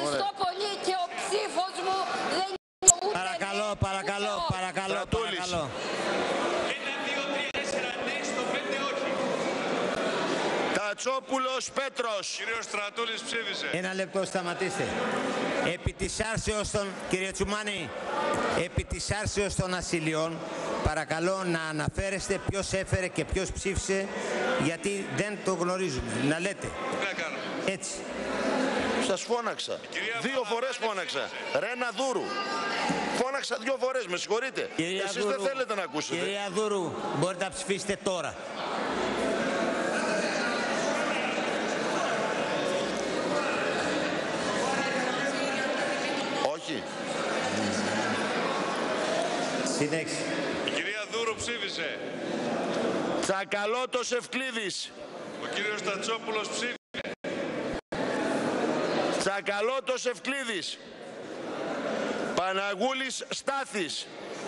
Ευχαριστώ πολύ και ο ψήφος μου δεν είναι ούτε... Παρακαλώ. Στρατούλης. 1, 2, 3, 4, ναι, στο 5 όχι. Τατσόπουλος Πέτρος. Κύριος Στρατούλης ψήφισε. Ένα λεπτό, σταματήστε. Επί της άρσεως των, κύριε Τσουμάνη, επί της άρσεως των ασυλιών, παρακαλώ να αναφέρεστε ποιος έφερε και ποιος ψήφισε, γιατί δεν το γνωρίζουμε. Να λέτε. Τι να κάνω. Έτσι. Σας φώναξα. 2 φορές φώναξα. Ρένα Δούρου. Φώναξα 2 φορές, με συγχωρείτε. Εσείς δεν θέλετε να ακούσετε. Κυρία Δούρου, μπορείτε να ψηφίσετε τώρα. Όχι. Συνέχισε. Η κυρία Δούρου ψήφισε. Τσακαλώτος Ευκλήδης. Ο κύριος Τατσόπουλος ψήφισε. Τσακαλώτος Ευκλήδης. Παναγούλης Στάθης.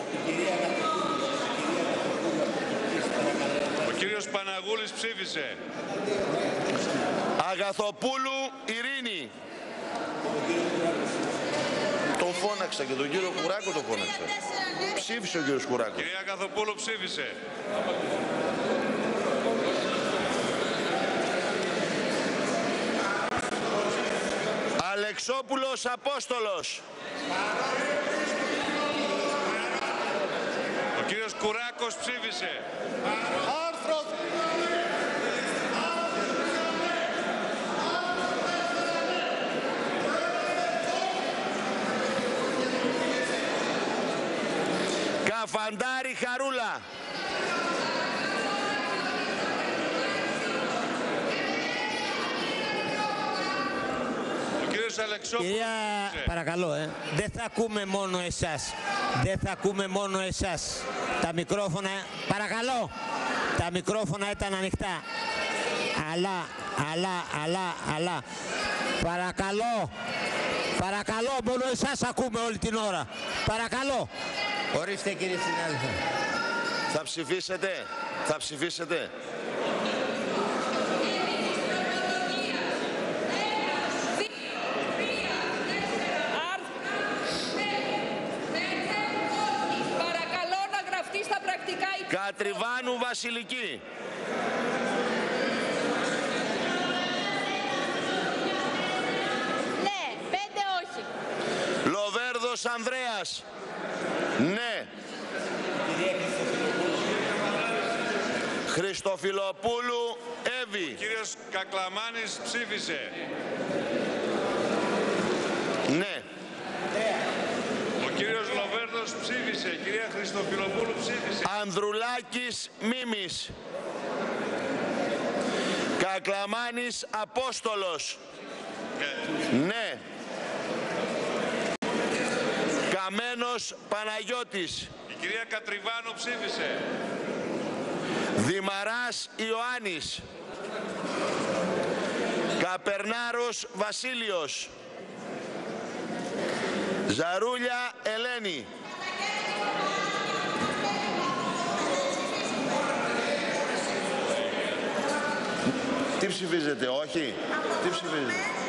Ο κύριος Παναγούλης ψήφισε. Αγαθοπούλου Ειρήνη. Τον φώναξα και τον κύριο Κουράκο τον φώναξα. Ψήφισε ο κύριος Κουράκος. Κυρία Αγαθοπούλου ψήφισε. Αλεξόπουλος Απόστολος. Ο κύριος Κουράκος ψήφισε. Άρθρο. Καφαντάρη Χαρούλα. Ο κύριος Αλεξόπουλος Κυρία, ψήφισε. παρακαλώ, δεν θα ακούμε μόνο εσάς. Δεν θα ακούμε μόνο εσάς. Τα μικρόφωνα, παρακαλώ, τα μικρόφωνα ήταν ανοιχτά. Αλλά, παρακαλώ, μόνο εσάς ακούμε όλη την ώρα. Παρακαλώ. Ορίστε, κύριε συνάδελφε. Θα ψηφίσετε. Παρακαλώ να γραφτεί στα πρακτικά η... Κατριβάνου Βασιλική. Ναι, 5 όχι. Λοβέρδος Ανδρέας. Ναι. Χριστοφιλοπούλου Εύη. Ο κύριος Κακλαμάνης ψήφισε. Ναι. Ο κύριος Λοβέρδος ψήφισε. Η κυρία Χριστοφιλοπούλου ψήφισε. Ανδρουλάκης Μίμης. Κακλαμάνης Απόστολος. Ναι. Καμένος Παναγιώτης. Η κυρία Κατριβάνου ψήφισε. Δημαράς Ιωάννης. Καπερνάρος Βασίλειος. Ζαρούλια Ελένη. Τι ψηφίζετε, όχι? Τι ψηφίζετε?